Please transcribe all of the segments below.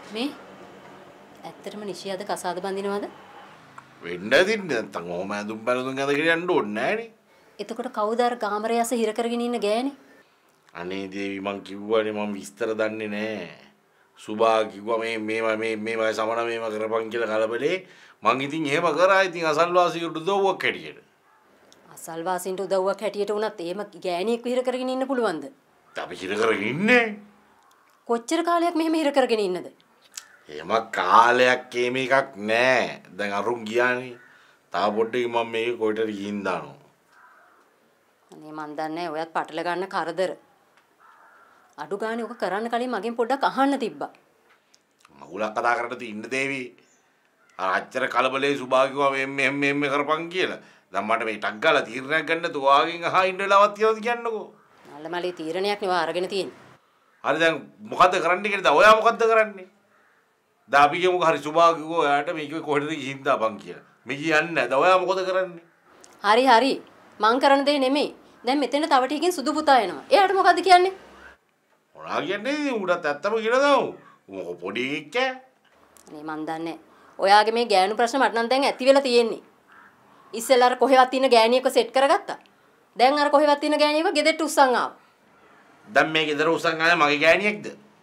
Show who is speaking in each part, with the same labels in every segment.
Speaker 1: මේ ඇත්තටම නිශ්චයද කසාද බඳිනවද?
Speaker 2: වෙන්න දින්න නැත්තම් ඔහොම ඇඳුම් බැලඳුම් ඇඳගෙන යන්න ඕනේ නෑනේ.
Speaker 1: එතකොට කවුද අර කාමරය ඇස හිර කරගෙන ඉන්න ගෑණි?
Speaker 2: අනේ දේවි මං කිව්වනේ මං විස්තර දන්නේ නෑ. සුභා කිව්වා මේ සමන මේව කරපන් කියලා කලබලේ මං ඉතින් එහෙම කරා. ඉතින් අසල්වාසීකට උදව්වක් හැටියට.
Speaker 1: අසල්වාසීන්ට උදව්වක් හැටියට උනත් එහෙම ගෑණියෙක් හිර කරගෙන ඉන්න පුළුවන්ද?
Speaker 2: අපි හිර කරගෙන ඉන්නේ.
Speaker 1: කොච්චර කාලයක් මෙහෙම හිර කරගෙන ඉන්නද?
Speaker 2: එහෙම කාලයක් එකක් නෑ. දැන් අරුන් ගියානේ. තාම පොඩ්ඩකින් මම මේක කොයිටද ගිහින් දානවා.
Speaker 1: අනේ මන් දන්නේ ඔයත් පටල ගන්න කරදර. අඩු ගානේ ඔක කරන්න කලින් මගෙන් පොඩ්ඩක් අහන්න තිබ්බා.
Speaker 2: මගුලක් කතා කරද්දී ඉන්න දේවි. අර අච්චර කලබලේ සුභා කිව්වා මෙහෙම කරපන් කියලා. දැන් මට මේ ටක් ගාලා තීරණයක් ගන්න තුවාගෙන් අහා ඉන්න වෙලාවක් තියනවද කියන්නකෝ.
Speaker 1: මල්ලමලේ තීරණයක් නෙවෙයි අරගෙන තියෙන්නේ.
Speaker 2: හරි දැන් මොකද්ද කරන්න කියලා ඔයා මොකද්ද කරන්නේ? දැන් අපි කියමුකෝ හරි සුභා කිව්වා ඔයාට මේක කොහෙටද ගිහින් දාපන් කියලා. මේ කියන්නේ නැහැ. දැන් ඔයා මොකද කරන්නේ?
Speaker 1: හරි මං කරන දේ නෙමෙයි. දැන් මෙතන තව ටිකකින් සුදු පුතා එනවා. එයාට මොකද්ද කියන්නේ?
Speaker 2: මොනවා කියන්නේ උඩත් ඇත්තම කියලා දාමු. මොකෝ පොඩි එක්ක.
Speaker 1: අනේ මන් දන්නේ. ඔයාගේ මේ ගෑනු ප්‍රශ්න මට නම් දැන් ඇති වෙලා තියෙන්නේ. ඉස්සෙල්ලා අර කොහෙවත් ඉන්න ගෑණියෙක්ව සෙට් කරගත්තා. දැන් අර කොහෙවත් ඉන්න ගෑණියෙක්ව ගෙදරට උස්සන් ආවා.
Speaker 2: දැන් මේ ගෙදර උස්සන් ආවේ මගේ ගෑණියෙක්ද?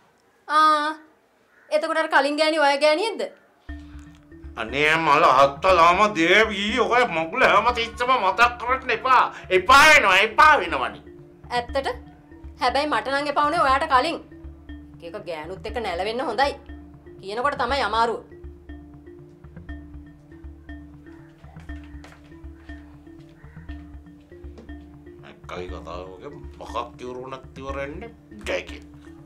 Speaker 1: එතකොට අර කලින් ගෑණි ඔය ගෑණියෙක්ද?
Speaker 2: අනේ මල හත්තලාම දේවි ඔය මගුල හැම තිස්සම මතක් කරන්න එපා වෙනවනි.
Speaker 1: ඇත්තට? හැබැයි මට නම් එපා වුණේ ඔයාට කලින්. එක ගෑනුත් එක්ක නැලවෙන්න හොඳයි. කියනකොට තමයි අමාරුව.
Speaker 2: කයි කතාවක මොකක් කිවරුණක් තිවරන්නේ ගැකේ.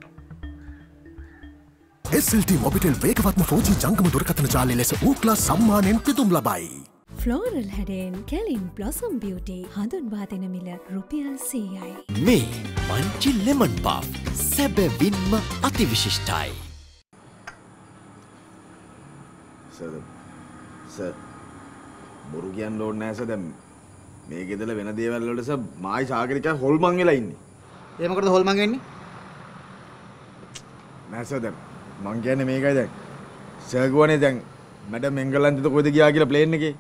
Speaker 3: SLT මොබිටෙල් වේගවත්ම 4G ජංගම දුරකථන ජාලය ලෙස ඌක්ලා සම්මානයෙන් පිදුම් ලබයි.
Speaker 4: ෆ්ලෝරල් හැඩෙන් කැලින් බ්ලොසම් බියුටි හඳුන්වා දෙන මිල රුපියල් 100යි.
Speaker 5: මේ මංචි ලෙමන් පාෆ් සැබවින්ම අතිවිශිෂ්ටයි.
Speaker 6: සර් බොරු කියන්න ඕනේ නැහැ සර්. දැන් මේ ගෙදර වෙන දේවල් වලට සර් මායි සාගරිකා හොල්මන් වෙලා ඉන්නේ.
Speaker 7: ඒ මොකටද හොල්මන් වෙන්නේ?
Speaker 6: නෑ සර් දැන් මං කියන්නේ මේකයි දැන්. සර් ගෝනේ දැන් මැඩම් එංගලන්තෙට කොහෙද ගියා කියලා ප්ලේන් එකේ.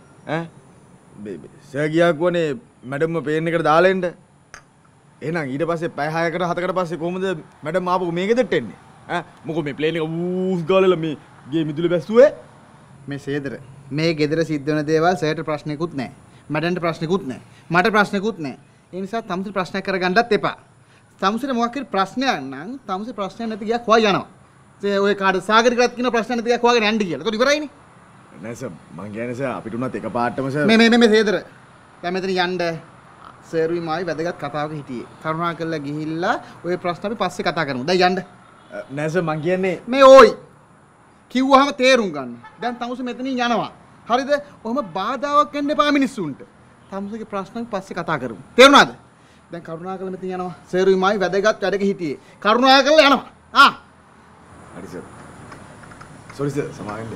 Speaker 6: සර් ගියා කෝනේ මැඩම්ව ප්ලේන් එකට දාලා එන්න. එහෙනම් ඊට පස්සේ පැය 6කට 7කට පස්සේ කොහොමද මැඩම් ආපහු මේ ගෙදරට එන්නේ? මොකෝ මේ ප්ලේන් එක ඌස් ගාලලා මේ ගේ මිදුලේ බැස්සුවේ?
Speaker 7: මේ සේදර මේ ගෙදර සිද්ධ වෙන දේවල් සර්ට ප්‍රශ්නකුත් නැහැ. මැඩම්ට ප්‍රශ්නකුත් නැහැ. මට ප්‍රශ්නකුත් නැහැ. ඒ නිසා තමුසේ ප්‍රශ්නයක් කරගන්නත් එපා. තමුසේ මොකක් හරි ප්‍රශ්නයක් නම් තමුසේ ප්‍රශ්නයක් නැති ගියා කොහා යනවා. ඒ ඔය කාට සාගරිකවත් කියන ප්‍රශ්න නැති ගියා කොහාගෙන යන්න කියලා. ඒක ඉවරයිනේ.
Speaker 6: නෑ සර් මං කියන්නේ සර් අපිට උනත් එකපාරටම සර්
Speaker 7: මේ සේදර දැන් මෙතන යන්න සර්වි මායි වැදගත් කතාවක හිටියේ. කරුණාකරලා ගිහිල්ලා ඔය ප්‍රශ්න අපි පස්සේ කතා කරමු. දැන් යන්න.
Speaker 6: නෑ සර් මං කියන්නේ
Speaker 7: මේ ඕයි කිව්වහම තේරුම් ගන්න. දැන් තමුසේ මෙතනින් යනවා. හරිද? ඔහම බාධාවක් වෙන්න එපා මිනිස්සුන්ට. තමුසේගේ ප්‍රශ්න පස්සේ කතා කරමු. තේරුණාද? දැන් කරුණාකරලා මෙතන යනවා. සර්වි මායි වැදගත් වැඩක හිටියේ. කරුණාකරලා යනවා.
Speaker 6: හරි සර්. සෝරි සර් සමාවෙන්න.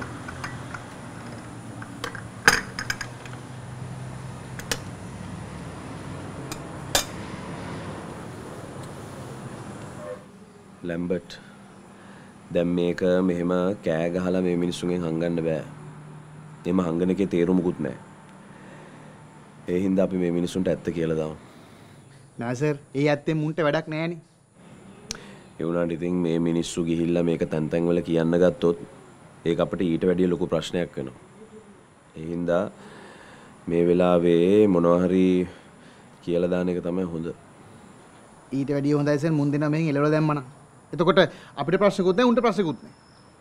Speaker 8: ලැම්බර්ට් දැන් මේක මෙහෙම කෑ ගහලා මේ මිනිස්සුන්ගෙන් හංගන්න බෑ. එම හංගන එකේ තේරුමකුත් නැහැ. ඒ හින්දා අපි මේ මිනිස්සුන්ට ඇත්ත කියලා දාමු.
Speaker 7: නෑ සර්, ඒ ඇත්තෙන් මුන්ට වැඩක් නෑනේ.
Speaker 8: ඒ වුණාට ඉතින් මේ මිනිස්සු ගිහිල්ලා මේක තැන් තැන් වල කියන්න ගත්තොත් ඒක අපිට ඊට වැඩිය ලොකු ප්‍රශ්නයක් වෙනවා. ඒ හින්දා මේ වෙලාවේ මොනවා හරි කියලා දාන එක තමයි හොඳ.
Speaker 7: ඊට වැඩිය හොඳයි සර් මුන් දෙනා මෙහෙන් එලවලා දැම්මනම්. එතකොට අපිට ප්‍රශ්නකුත් නැහැ උන්ට ප්‍රශ්නකුත් නැහැ.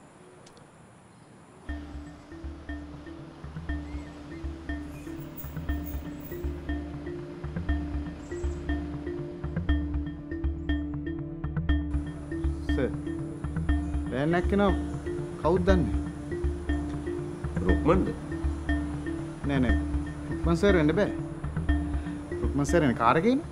Speaker 7: සර් වැන්නක් කෙනා කවුද දන්නේ?
Speaker 8: රුක්මන්ද?
Speaker 7: නෑ රුක්මන් සර් වෙන්න බෑ. රුක්මන් සර් එන කාර් එකේ ඉන්නේ.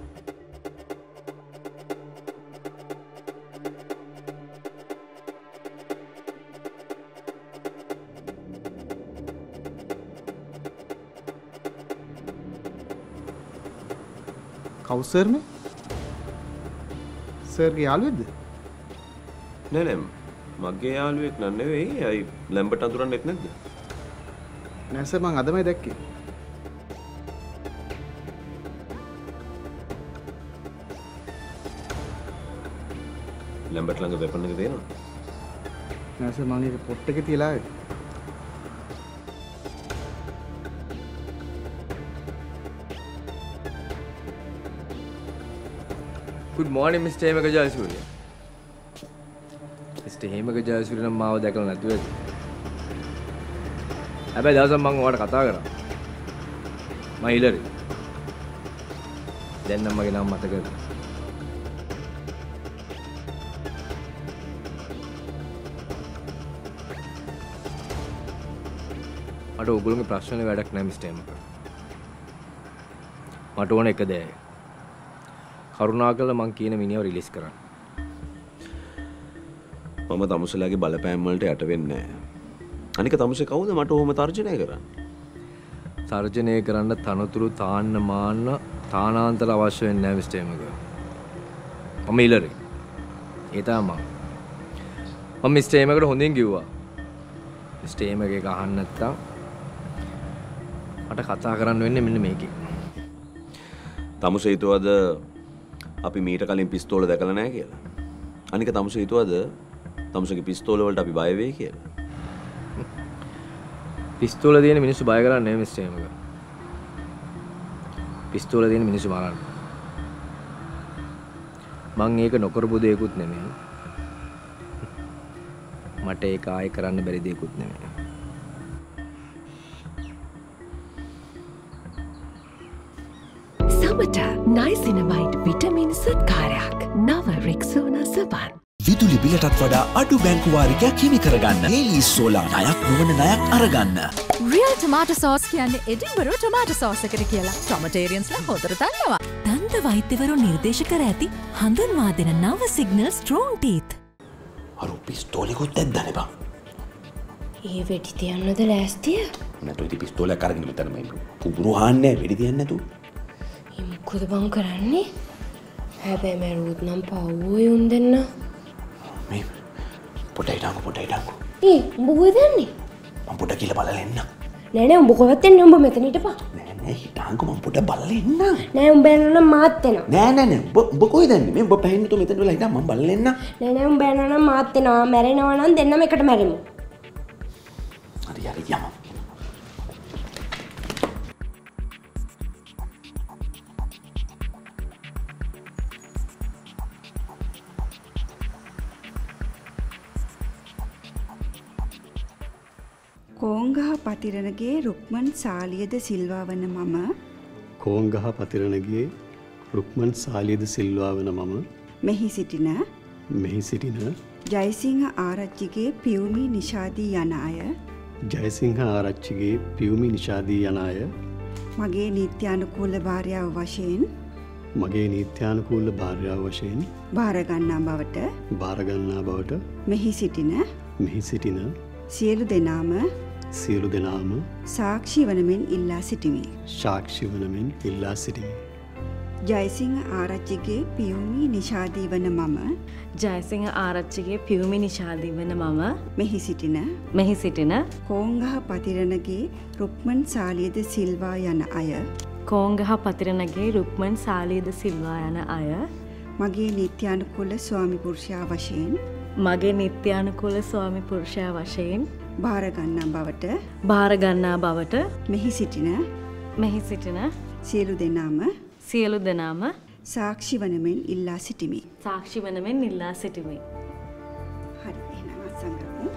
Speaker 7: කවුද සර් මේ? සර්ගේ යාළුවෙක්ද?
Speaker 8: නෑ මගේ යාළුවෙක් නන් නෙවෙයි. අයි ලැම්බට අඳුරන්නෙත් නැද්ද?
Speaker 7: නෑ සර් මං අදමයි දැක්කේ.
Speaker 8: ලැම්බට ළඟ වෙපන් එක තියෙනවද?
Speaker 7: නෑ සර් මං ඒක පොට් එකේ තියලා ආවේ.
Speaker 9: Good morning, Mr. Hemaka Jayasuriya. Mr. Hemaka Jayasuriya නම් මාව දැකලා නැතුව ඇති. හැබැයි දවසක් මම ඔයාලට කතා කරා. මම හිලරි. දැන් නම් මගේ නම මතකද? මට ඔයගොල්ලෝගේ ප්‍රශ්න වල වැඩක් නැහැ Mr. Hemaka. මට ඕන එක දෙයයි. කරුණාකරලා මං කියන මිනිහව රිලීස් කරන්න.
Speaker 8: මම තමුසලාගේ බලපෑම් වලට යට වෙන්නේ නැහැ. අනික තමුසේ කවුද මට ඔහොම තර්ජනය කරන්නේ?
Speaker 9: තර්ජනය කරන්න තනතුරු තාන්න මාන්න තානාන්තර අවශ්‍ය වෙන්නේ නැහැ මිස්ටර් එමක. මම ඉලරේ. ඒ තමයි මම මිස්ටර් එමකට හොඳින් කිව්වා. මිස්ටර් එමක එක අහන්න නැත්තම් මට කතා කරන්න වෙන්නේ මෙන්න මේකේ.
Speaker 8: තමුසේ හිතුවද අපි මීට කලින් පිස්තෝල දැකලා නැහැ කියලා. අනික තමුසේ හිතුවද තමුසේගේ පිස්තෝල වලට අපි බය වෙයි කියලා.
Speaker 9: පිස්තෝල තියෙන මිනිස්සු බය කරන්නේ නැහැ මිස්ටර් එමක. පිස්තෝල තියෙන මිනිස්සු මරන්න. මං ඒක නොකරපු දෙයක්වත් නෙමෙයි. මට ඒක ආයෙ කරන්න බැරි දෙයක්වත් නෙමෙයි.
Speaker 4: සමට නයිසිනමයිට් විටමින් සත්කාරයක් නව රෙක්සෝනා සබන්.
Speaker 5: විදුලි බිලටත් වඩා අඩු බැංකු වාරිකයක් හිමි කරගන්න. ඒලීස් සෝලා ණයක් නොවන ණයක් අරගන්න.
Speaker 10: රියල් ටොමාටෝ සෝස් කියන්නේ එඩින්බරෝ ටොමාටෝ සෝස් එකට කියලා. ටොමටේරියන්ස්ලා හොතර දන්නවා.
Speaker 4: දන්ත වෛද්‍යවරු නිර්දේශ කර ඇති හඳුන්වා දෙන නව සිග්නල් ස්ට්‍රෝං ටීත්.
Speaker 5: අර පිස්තෝලෙකුත් දැද්දානේ බං.
Speaker 11: ඒ වෙඩි තියන්නද ලෑස්තිය?
Speaker 5: නැතු ඉතින් පිස්තෝලයක් අරගෙන මෙතන මේ පුපුරු හාන්නේ වෙඩි තියන්නේ නැතු.
Speaker 11: මොකද බං කරන්නේ? හැබැයි මරුවොත් නම් පව්වෝ උන් දෙන්න.
Speaker 5: මේ පොඩයි ඩාංගු.
Speaker 11: උඹ කොහෙද යන්නේ?
Speaker 5: මම පොඩ කියලා බලලා එන්න.
Speaker 11: නෑ උඹ කොහෙවත් එන්නේ උඹ මෙතන හිටපන්.
Speaker 5: නෑ හිටාංගු මම පොඩ බලලා එන්න.
Speaker 11: නෑ උඹ යනනම් මාත් එනවා.
Speaker 5: නෑ උඹ කොහෙද යන්නේ? මේ උඹ පැහින්න තු මෙතන වෙලා හිටා මම බලලා එන්න.
Speaker 11: නෑ උඹ යනනම් මාත් එනවා. මැරෙනවා නම් දෙන්නම එකට මැරෙමු.
Speaker 5: හරි යමු.
Speaker 12: කෝංගහ පතිරණගේ රුක්මන් සාලියද සිල්වා වන මම
Speaker 13: කෝංගහ පතිරණගේ රුක්මන් සාලියද සිල්වා වන මම
Speaker 12: මෙහි සිටින ජයසිංහ ආරච්චිගේ පියුමි නිෂාදී යන අය
Speaker 13: ජයසිංහ ආරච්චිගේ පියුමි නිෂාදී යන අය
Speaker 12: මගේ නීත්‍යානුකූල භාර්යාව වශයෙන් භාර ගන්නා බවට මෙහි සිටින සියලු දෙනාම සාක්ෂි වනමින් ඉල්ලා සිටිමි. ජයසිංහ ආරච්චිගේ පියුමි නිෂාදී වන මම මෙහි සිටින කෝංගහ පතිරණගේ රුක්මන් සාලියද සිල්වා යන අය මගේ නිත්‍යානුකූල ස්වාමි පුරුෂයා වශයෙන් භාර ගන්නා බවට මෙහි සිටින සියලු දෙනාම සාක්ෂි වනමින් ඉල්ලා සිටිමි. හරි එහෙනම් අසංගමු.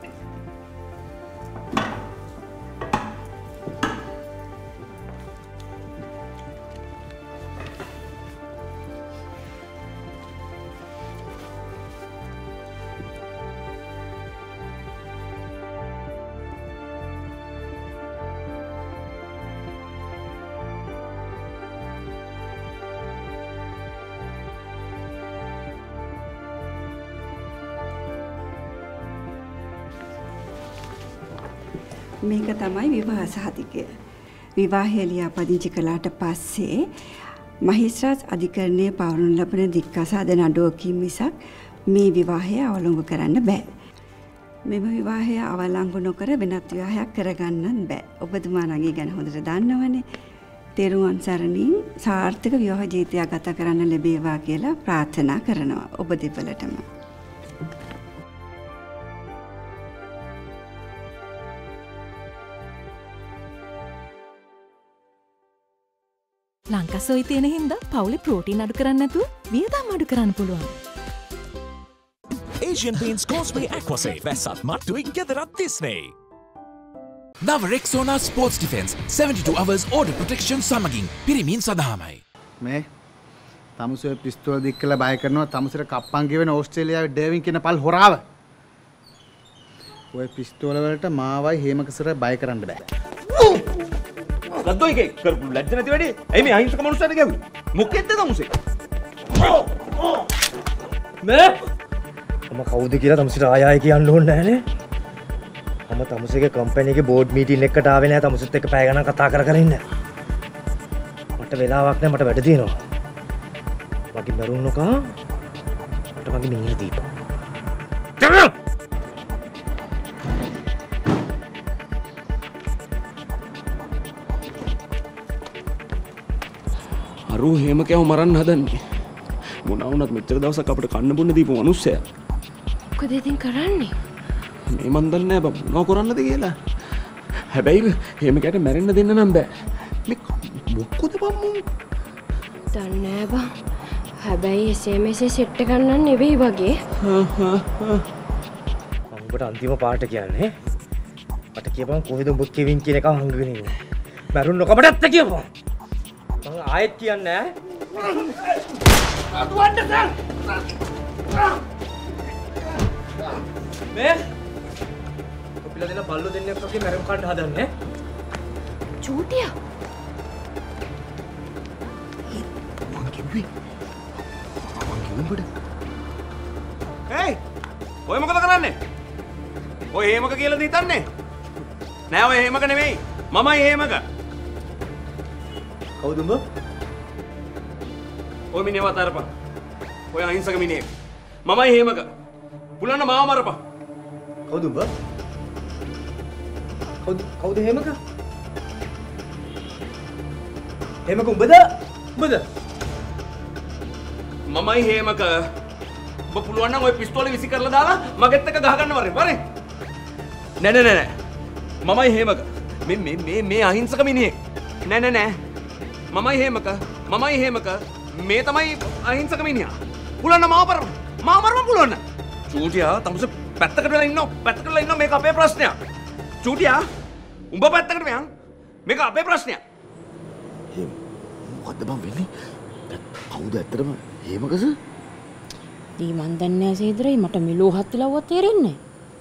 Speaker 12: මේක තමයි විවාහ සහතිකය. විවාහය ලියාපදිංචි කළාට පස්සේ මහේස්ත්‍රාත් අධිකරණයේ පවරනු ලබන දික්කසාද නඩුවකින් මිසක් මේ විවාහය අවලංගු කරන්න බෑ. මෙම විවාහය අවලංගු නොකර වෙනත් විවාහයක් කරගන්නත් බෑ. ඔබතුමාණන්ගේ ගැන හොඳට දන්නවනේ. තෙරුවන් සරණින් සාර්ථක විවාහ ජීවිතයක් ගත කරන්න ලැබේවා කියලා ප්‍රාර්ථනා කරනවා ඔබ දෙපළටම.
Speaker 10: ලංකසොයි තියෙන හින්දා පවුලේ ප්‍රෝටීන් අඩු කරන්න නැතුව වියදම් අඩු කරන්න පුළුවන්.
Speaker 5: Asian Paints Causeway Aquasave වැස්සත් මට්ටුවෙන් ගෙදරත් තිස්නේ. නව Rexona Sports Defense 72 hours order protection සමගින් පිරිමින් සඳහාමයි.
Speaker 7: මේ තමුසේ පිස්තෝල දික් කළා බය කරනවා තමුසේට කප්පන් ගෙවෙන ඕස්ට්‍රේලියාවේ ඩේවින් කියන පල් හොරාව. ඔය පිස්තෝල වලට මාවයි හේමකසර බය කරන්න බෑ.
Speaker 14: ගද්දෝ එකේ කරපු ලැජ්ජ නැති වැඩේ. ඇයි මේ අහිංසක මනුස්සයාට ගැව්වේ? මොකෙද්ද තමුසේ?
Speaker 15: මේ මම කවුද කියලා තමුසේට ආයෙ කියන්න ඕනේ නැහනේ. මම තමුසේගේ කම්පැනි එකේ බෝඩ් මීටින් එකකට ආවේ නැහැ. තමුසෙත් එක්ක පැය ගණන් කතා කර ඉන්න. මට වෙලාවක් නැහැ. මට වැඩ තියෙනවා. මගේ මරුන්නකෝ. මට මගේ මිනිහ දීපන්.
Speaker 8: අරු හේම කෑව මරන්න හදන්නේ. මොනවා වුණත් මෙච්චර දවසක් අපිට කන්න බොන්න දීපු මිනිස්සයා.
Speaker 11: මොකද ඉතින් කරන්නේ?
Speaker 8: මේ මන් දන්නේ නැහැ බං මොනව කරන්නද කියලා. හැබැයි හේම කෑට මැරෙන්න දෙන්න නම් බෑ. මේ මොකද බං මුන්?
Speaker 11: දන්නේ නැහැ බං. හැබැයි SMS සෙට් එක ගන්න නෙවෙයි වගේ.
Speaker 15: උඹට අන්තිම පාට කියන්නේ. මට කියපන් කොහෙද උඹ කෙවින් කියන එක හංගගෙන ඉන්නේ. මරුන්න කපටත් කියපන්. මම ආයෙත් කියන්නේ නැහැ. මේ කොපිලා දෙන බල්ලෝ දෙන්නෙක් වගේ මැරුම් කන්න හදන්නේ.
Speaker 11: චූටියා.
Speaker 6: මං කිව්වේ උඹට.
Speaker 14: හේ! ඔය මොකද කරන්නේ? ඔය හේමක කියලාද හිතන්නේ? නෑ ඔය හේමක නෙමෙයි. මමයි හේමක.
Speaker 15: කවුද උඹ?
Speaker 14: ඔය මිනිහව අතාරපන්. ඔය අහිංසක මිනිහෙක්. මමයි හේමක. පුලන්න මාව මරපන්.
Speaker 15: කවුද උඹ? කවුද හේමක? හේමක උඹද? උඹද?
Speaker 14: මමයි හේමක. ඔබ පුළුවන් නම් ඔය පිස්තෝලේ විසි කරලා දාලා මගෙත් එක්ක ගහගන්න වරේ. වරේ. නෑ. මමයි හේමක. මේ අහිංසක මිනිහෙක්. නෑ. මමයි හේමක. මේ තමයි අහිංසක මිනිහා. පුළුවන් නම් මාව මරපන් පුළුවන් නම්. චූටියා තමුසේ පැත්තකට වෙලා ඉන්නවා. මේක අපේ ප්‍රශ්නයක්. චූටියා උඹ පැත්තකට වෙයන්. මේක අපේ ප්‍රශ්නයක්.
Speaker 2: මොකද්ද බං වෙන්නේ? කවුද ඇත්තටම හේමකස?
Speaker 11: දී මන් දන්නේ නැහැ සීදරයි මට මෙලෝහත් වෙලාවත් තේරෙන්නේ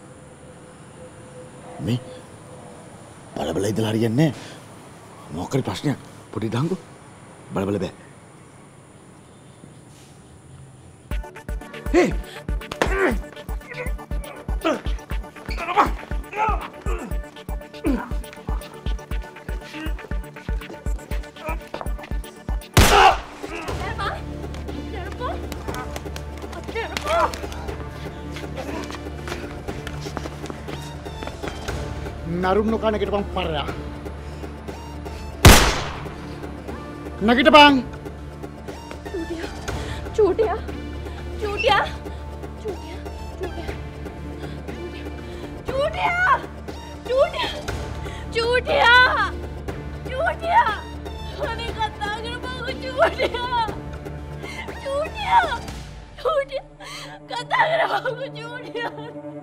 Speaker 2: නැහැ. මේ බල ඉඳලා හරියන්නේ නැහැ. මොකක් හරි ප්‍රශ්නයක් පොඩි දාංගෝ. බල බෑ.
Speaker 14: හේ!
Speaker 7: නරුම් නොකා නැගිටපන් පරයා. නැගිටපන්.
Speaker 11: චූටියා. අනේ කතා කරපන් චූටියා. කතා කරපන් චූටියා.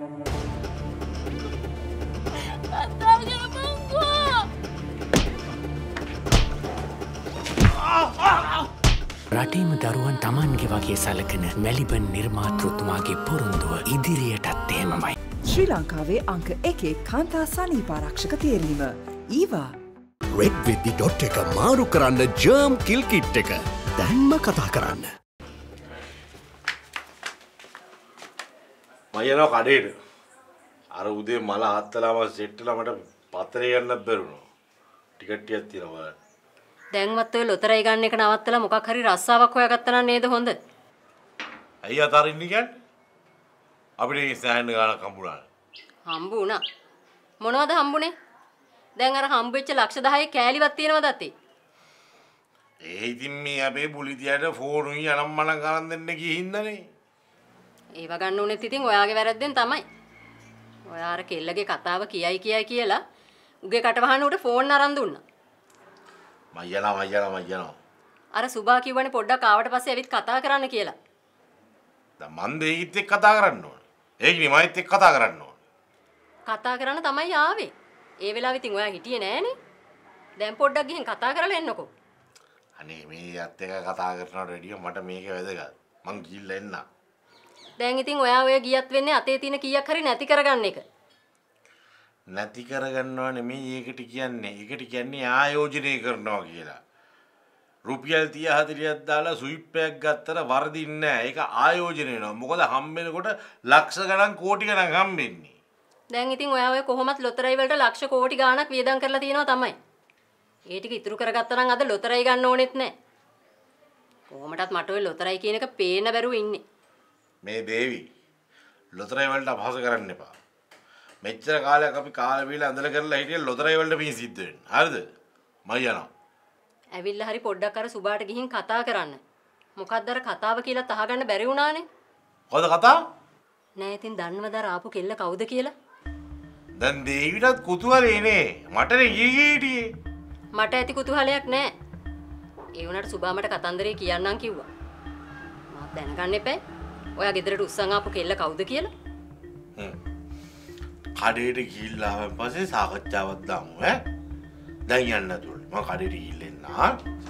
Speaker 11: කතා කරපන්කෝ.
Speaker 16: රටේම දරුවන් තමන්ගේ වගේ සලකන මැලිබන් නිර්මාතෘතුමාගේ පොරුන්දුව ඉදිරියටත් එහෙමමයි.
Speaker 17: ශ්‍රී ලංකාවේ අංක 1 කාන්තා සනීපාරක්ෂක තේරීම. ඊවා
Speaker 3: redwithdi.එක මාරු කරන්න ජර්ම් කිල් කිට් එක දැන්ම කතා කරන්න.
Speaker 2: මම යනවා කඩේට. අර උදේ මල හත්තලාම සෙට්ටලා මට පත්‍රේ ගන්නත් බැරුණා. ටිකට් ටිකක් තියෙනවා බලන්න.
Speaker 1: දැන්වත් ඔය ලොතරැයි ගන්න එක නවත්තලා මොකක් හරි රස්සාවක් හොයාගත්තා නම් නේද හොඳ?
Speaker 2: අයියා අතරින්නේ කියන්නේ? අපිට මේ සෑහෙන ගාණක් හම්බුණා.
Speaker 1: හම්බු වුණා. මොනවද හම්බුනේ? දැන් අර හම්බෙච්ච ලක්ෂ 10 කෑලිවත් තියෙනවද අතේ?
Speaker 2: ඒ ඉතින් මේ අපේ පුලිතියට ෆෝන් උයි අනම්මනම් කරන් දෙන්න ගිහින්දනේ.
Speaker 1: ඒව ගන්න උනේත් ඉතින් ඔයාගේ වැරද්දෙන් තමයි. ඔයා අර කෙල්ලගේ කතාව කියයි කියලා උගේ කට වහන උට ෆෝන් අරන් දුන්නා.
Speaker 2: මයනවා.
Speaker 1: අර සුභා කිව්වනේ පොඩ්ඩක් ආවට පස්සේ ඇවිත් කතා කරන්න කියලා.
Speaker 2: දැන් මන් දෙයිත් එක්ක කතා කරන්න ඕන. ඒකනේ මයිත් එක්ක කතා කරන්න ඕන.
Speaker 1: කතා කරන්න තමයි ආවේ. ඒ වෙලාවෙ ඉතින් ඔයා හිටියේ නෑනේ. දැන් පොඩ්ඩක් ගිහින් කතා කරලා එන්නකෝ.
Speaker 2: අනේ මේ අත් එක කතා කරනවට වැඩිය මට මේක වැදගත්. මං ගිහිල්ලා එන්න.
Speaker 1: දැන් ඉතින් ඔයා ඔය ගියත් වෙන්නේ අතේ තියෙන කීයක් හරි නැති කරගන්න එක.
Speaker 2: නැති කරගන්නවා නෙමෙයි ඒකට කියන්නේ. ඒකට කියන්නේ ආයෝජනය කරනවා කියලා. රුපියල් 30 40ක් දාලා ස්විප් එකක් ගත්තට වරදින්නේ නැහැ. ඒක ආයෝජනය වෙනවා. මොකද හම්බෙනකොට ලක්ෂ ගණන් කෝටි ගණන් හම්බෙන්නේ.
Speaker 1: දැන් ඉතින් ඔයා ඔය කොහොමත් ලොතරැයි වලට ලක්ෂ කෝටි ගාණක් වියදම් කරලා තියෙනවා තමයි. ඒ ටික ඉතුරු කරගත්තා නම් අද ලොතරැයි ගන්න ඕනෙත් නැහැ. කොහොමටත් මට ඔය ලොතරැයි කියන එක පේන්න බැරුව ඉන්නේ.
Speaker 2: මේ දේවි ලොතරැයි වලට අපහාස කරන්න එපා. මෙච්චර කාලයක් අපි කාලේ වීලා ඇඳලා කරලා හිටියේ ලොතරැයි වලට මේ සිද්ධ වෙන්නේ. හරිද? මම යනවා.
Speaker 1: ඇවිල්ලා හරි පොඩ්ඩක් අර සුභාට ගිහින් කතා කරන්න. මොකක්ද අර කතාව කියලා තහගන්න බැරි වුණානේ.
Speaker 2: කොහොමද කතාව?
Speaker 1: නෑ ඉතින් දන්නවද අර ආපු කෙල්ල කවුද කියලා?
Speaker 2: දැන් දේවිටත් කුතුහලේ නේ. මටනේ හිටියේ.
Speaker 1: මට ඇති කුතුහලයක් නෑ. ඒ වුණාට සුභා මට කතන්දරේ කියන්නම් කිව්වා. මාත් දැනගන්න එපා. ඔයා ගෙදරට උස්සන් ආපු කෙල්ල කවුද කියලා?
Speaker 2: කඩේට ගිහිල්ලා ආවන් පස්සේ සාකච්ඡාවක් දාමු ඈ. දැන් යන්න දුන්නේ. මම කඩේට ගිහිල්ලා එන්න ආ.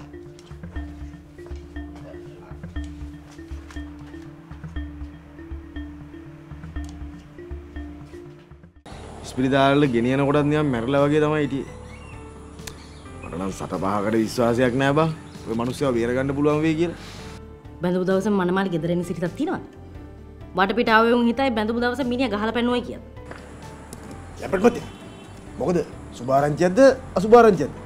Speaker 6: ස්පිරිතාලේ ගෙනියන කොටත් නිකන් මැරලා වගේ තමයි හිටියේ. මට නම් සත පහකට විශ්වාසයක් නෑ බා. ඔය මිනිස්සුව බේරගන්න පුළුවන් වෙයි කියලා.
Speaker 18: බැඳපු දවසේ මනමාලි ගෙදර එන්න සිටිතක් තියෙනවද? වටපිට ආවේ උන් හිතයි බැඳපු දවසේ මිනිහා ගහලා පැන්නුවයි කියලා.
Speaker 6: යපට මොකද? මොකද? සුභාරංචියක්ද අසුභාරංචියක්ද?